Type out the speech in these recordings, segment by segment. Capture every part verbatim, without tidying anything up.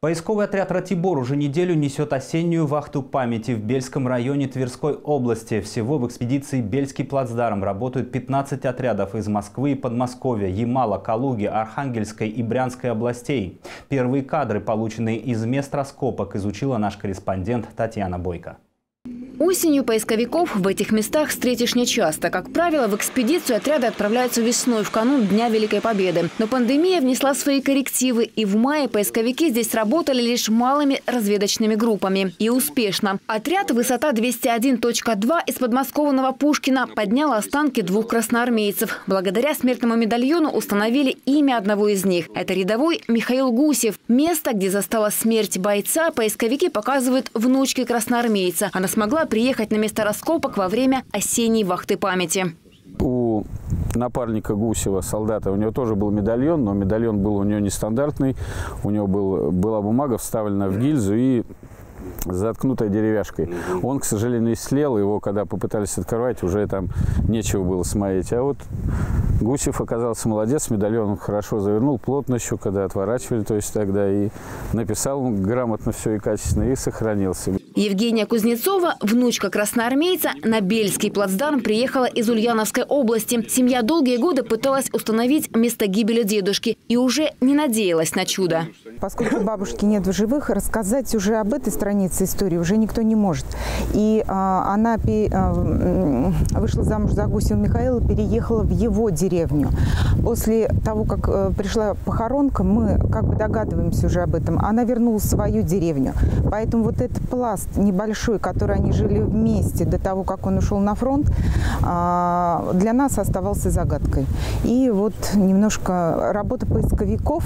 Поисковый отряд «Ратибор» уже неделю несет осеннюю вахту памяти в Бельском районе Тверской области. Всего в экспедиции «Бельский плацдарм» работают пятнадцать отрядов из Москвы и Подмосковья, Ямала, Калуги, Архангельской и Брянской областей. Первые кадры, полученные из мест раскопок, изучила наш корреспондент Татьяна Бойко. Осенью поисковиков в этих местах встретишь нечасто. Как правило, в экспедицию отряды отправляются весной, в канун Дня Великой Победы. Но пандемия внесла свои коррективы, и в мае поисковики здесь работали лишь малыми разведочными группами. И успешно. Отряд «Высота двести один точка два» из подмосковного Пушкина поднял останки двух красноармейцев. Благодаря смертному медальону установили имя одного из них. Это рядовой Михаил Гусев. Место, где застала смерть бойца, поисковики показывают внучке красноармейца. Она смогла приехать на место раскопок во время осенней вахты памяти. У напарника Гусева, солдата, у него тоже был медальон, но медальон был у него нестандартный. У него был, была бумага вставлена в гильзу и заткнутая деревяшкой. Он, к сожалению, истлел. Его, когда попытались открывать, уже там нечего было смотреть. А вот Гусев оказался молодец. Медальон он хорошо завернул, плотно еще, когда отворачивали, то есть тогда и написал грамотно все и качественно, и сохранился. Евгения Кузнецова, внучка красноармейца, на Бельский плацдарм приехала из Ульяновской области. Семья долгие годы пыталась установить место гибели дедушки и уже не надеялась на чудо. Поскольку бабушки нет в живых, рассказать уже об этой странице истории уже никто не может. И а, она пи, а, вышла замуж за Гусева Михаила, переехала в его деревню. После того, как а, пришла похоронка, мы как бы догадываемся уже об этом, она вернулась в свою деревню. Поэтому вот этот пласт небольшой, который они жили вместе до того, как он ушел на фронт, а, для нас оставался загадкой. И вот немножко работа поисковиков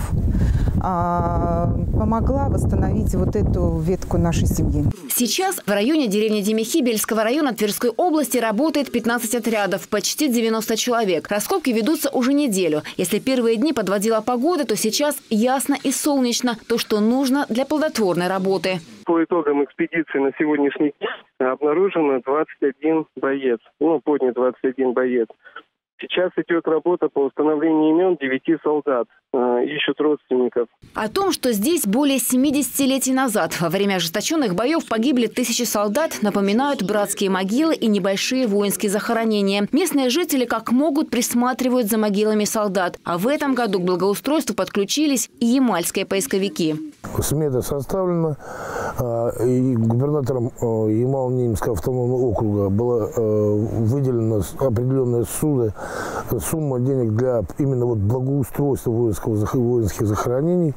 а, помогла восстановить вот эту ветку нашей семьи. Сейчас в районе деревни Демихи Бельского района Тверской области работает пятнадцать отрядов, почти девяносто человек. Раскопки ведутся уже неделю. Если первые дни подводила погода, то сейчас ясно и солнечно, то, что нужно для плодотворной работы. По итогам экспедиции на сегодняшний день обнаружено двадцать один боец, ну, поднят двадцать один боец. Сейчас идет работа по установлению имен девяти солдат. Ищут родственников. О том, что здесь более семидесяти лет назад во время ожесточенных боев погибли тысячи солдат, напоминают братские могилы и небольшие воинские захоронения. Местные жители как могут присматривают за могилами солдат. А в этом году к благоустройству подключились и ямальские поисковики. Смета составлена, и губернатором Ямало-Ненецкого автономного округа была выделена определенная сумма денег для именно вот благоустройства воинских захоронений.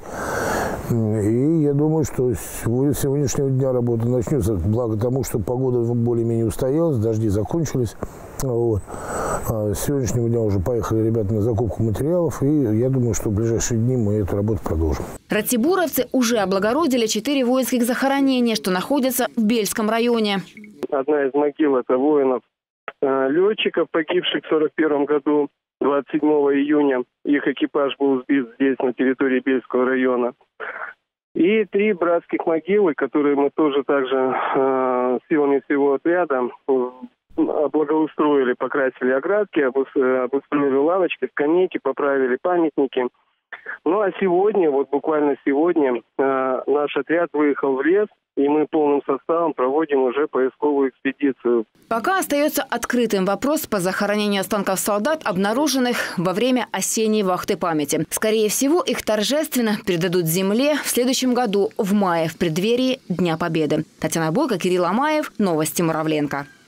И я думаю, что с сегодняшнего дня работа начнется, благо тому, что погода более-менее устоялась, дожди закончились. Вот. А с сегодняшнего дня уже поехали ребята на закупку материалов, и я думаю, что в ближайшие дни мы эту работу продолжим. Ратиборовцы уже облагородили четыре воинских захоронения, что находятся в Бельском районе. Одна из могил – это воинов, летчиков, погибших в сорок первом году. двадцать седьмого июня их экипаж был сбит здесь, на территории Бельского района. И три братских могилы, которые мы тоже также э, силами всего отряда облагоустроили, покрасили оградки, обустроили лавочки, скамейки, поправили памятники. Ну а сегодня, вот буквально сегодня, э, наш отряд выехал в лес, и мы полным составом проводим уже поисковую экспедицию. Пока остается открытым вопрос по захоронению останков солдат, обнаруженных во время осенней вахты памяти. Скорее всего, их торжественно передадут земле в следующем году, в мае, в преддверии Дня Победы. Татьяна Бойко, Кирилл Амаев. Новости Муравленко.